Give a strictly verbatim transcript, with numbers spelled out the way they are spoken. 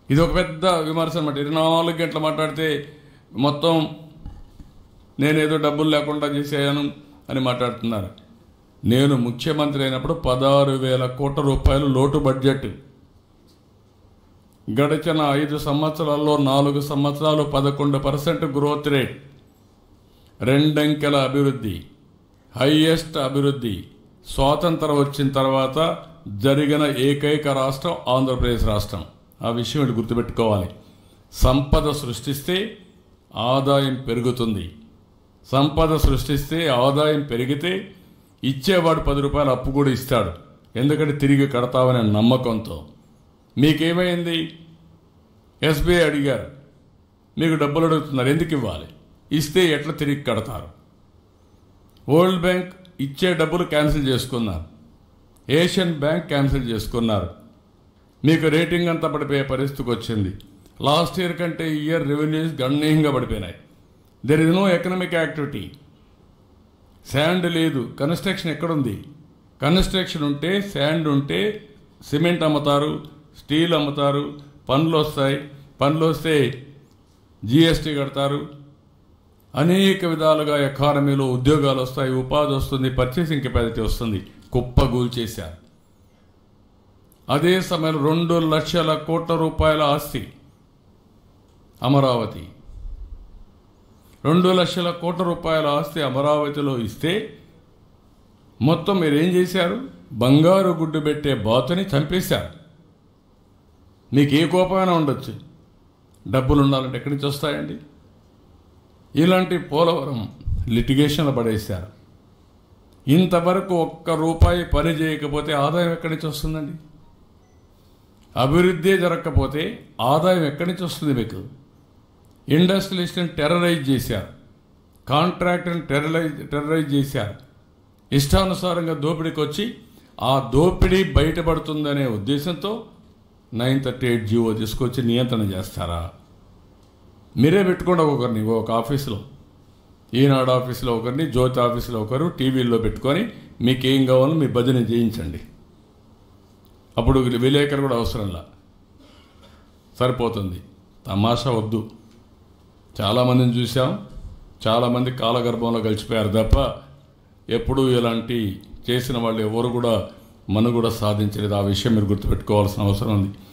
ఇది ఒక పెద్ద విమర్శ అన్నమాట. ఇరవై నాలుగు గంటలు మాట్లాడితే మొత్తం నేనేదో డబ్బులు లేకుండా చేసేయాను అని మాట్లాడుతున్నారు. నేను ముఖ్యమంత్రి అయినప్పుడు పదహారు వేల కోట్ల రూపాయలు లోటు బడ్జెట్. గడిచిన ఐదు సంవత్సరాల్లో నాలుగు సంవత్సరాలు పదకొండు పర్సెంట్ గ్రోత్ రేట్, రెండంకెల అభివృద్ధి, హైయెస్ట్ అభివృద్ధి. స్వాతంత్రం వచ్చిన తర్వాత జరిగిన ఏకైక రాష్ట్రం ఆంధ్రప్రదేశ్ రాష్ట్రం. ఆ విషయం ఇటు గుర్తుపెట్టుకోవాలి. సంపద సృష్టిస్తే ఆదాయం పెరుగుతుంది. సంపద సృష్టిస్తే ఆదాయం పెరిగితే ఇచ్చేవాడు పది రూపాయలు అప్పు కూడా ఇస్తాడు, ఎందుకంటే తిరిగి కడతావనే నమ్మకంతో. మీకేమైంది? ఎస్బీఐ అడిగారు, మీకు డబ్బులు అడుగుతున్నారు, ఎందుకు ఇవ్వాలి? ఇస్తే ఎట్లా తిరిగి కడతారు? వరల్డ్ బ్యాంక్ ఇచ్చే డబ్బులు క్యాన్సిల్ చేసుకున్నారు, ఏషియన్ బ్యాంక్ క్యాన్సిల్ చేసుకున్నారు. మీకు రేటింగ్ అంతా పడిపోయే పరిస్థితికి వచ్చింది. లాస్ట్ ఇయర్ కంటే ఈ ఇయర్ రెవెన్యూస్ గణనీయంగా పడిపోయినాయి. There is no economic activity. Sand లేదు, కన్స్ట్రక్షన్ ఎక్కడుంది? కన్స్ట్రక్షన్ ఉంటే, శాండ్ ఉంటే సిమెంట్ అమ్ముతారు, స్టీల్ అమ్ముతారు, పనులు వస్తాయి. పనులు వస్తే జిఎస్టీ కడతారు. అనేక విధాలుగా ఎకానమీలో ఉద్యోగాలు వస్తాయి, ఉపాధి వస్తుంది, పర్చేసింగ్ కెపాసిటీ వస్తుంది. కుప్పగూల్ చేశారు. అదే సమయంలో రెండు లక్షల కోట్ల రూపాయల ఆస్తి అమరావతి. రెండు లక్షల కోట్ల రూపాయల ఆస్తి అమరావతిలో ఇస్తే మొత్తం మీరు ఏం చేశారు? బంగారు గుడ్డు పెట్టే బాతుని చంపేశారు. మీకు ఏ కోపమైనా ఉండొచ్చు, డబ్బులు ఉండాలంటే ఎక్కడి నుంచి వస్తాయండి? ఇలాంటి పోలవరం లిటిగేషన్లు పడేశారు. ఇంతవరకు ఒక్క రూపాయి పని చేయకపోతే ఆదాయం ఎక్కడి నుంచి వస్తుందండి? అభివృద్ధి జరగకపోతే ఆదాయం ఎక్కడి నుంచి వస్తుంది మీకు? ఇండస్ట్రియలిస్ట్ని టెర్రరైజ్ చేశారు, కాంట్రాక్టర్ని టెర్రరైజ్ టెర్రరైజ్ చేశారు. ఇష్టానుసారంగా దోపిడీకి వచ్చి ఆ దోపిడీ బయటపడుతుందనే ఉద్దేశంతో నైన్ థర్టీ ఎయిట్ జీవో తీసుకొచ్చి నియంత్రణ చేస్తారా? మీరే పెట్టుకోండి ఒకరిని, ఒక ఆఫీసులో, ఈనాడు ఆఫీసులో ఒకరిని, జ్యోతి ఆఫీసులో ఒకరు, టీవీల్లో పెట్టుకొని మీకేం కావాలో మీ భజన చేయించండి. అప్పుడు విలేకరు కూడా అవసరంలా, సరిపోతుంది. తమాషా వద్దు. చాలామందిని చూసాం, చాలామంది కాలగర్భంలో కలిసిపోయారు తప్ప ఎప్పుడూ ఇలాంటి చేసిన వాళ్ళు ఎవరు కూడా మనుగడ సాధించలేదు. ఆ విషయం మీరు గుర్తుపెట్టుకోవాల్సిన అవసరం ఉంది.